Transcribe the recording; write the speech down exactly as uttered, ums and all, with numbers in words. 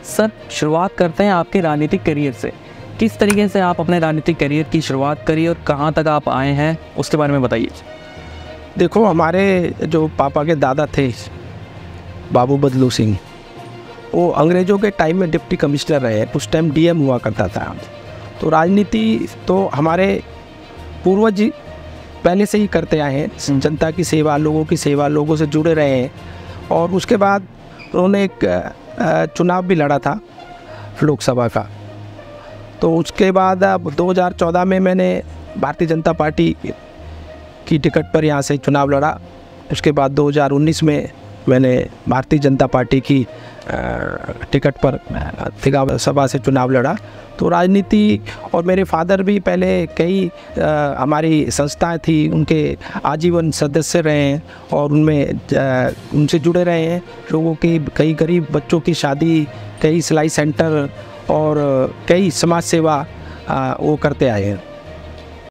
Sir, शुरुआत करते हैं आपके राजनीतिक करियर से। किस तरीके से आप अपने राजनीतिक करियर की शुरुआत करी और कहाँ तक आप आए हैं, उसके बारे में बताइए। देखो, हमारे जो पापा के दादा थे बाबू बदलू सिंह, वो अंग्रेज़ों के टाइम में डिप्टी कमिश्नर रहे, उस टाइम डीएम हुआ करता था। तो राजनीति तो हमारे पूर्वज पहले से ही करते आए हैं, जनता की सेवा, लोगों की सेवा, लोगों से जुड़े रहे हैं। और उसके बाद उन्होंने एक चुनाव भी लड़ा था लोकसभा का। तो उसके बाद अब दो हज़ार चौदह में मैंने भारतीय जनता पार्टी की टिकट पर यहाँ से चुनाव लड़ा। उसके बाद दो हज़ार उन्नीस में मैंने भारतीय जनता पार्टी की टिकट पर विधानसभा से चुनाव लड़ा। तो राजनीति, और मेरे फादर भी पहले कई आ, हमारी संस्थाएं थी, उनके आजीवन सदस्य रहे हैं और उनमें आ, उनसे जुड़े रहे हैं। लोगों की, कई गरीब बच्चों की शादी, कई सिलाई सेंटर और कई समाज सेवा आ, वो करते आए हैं।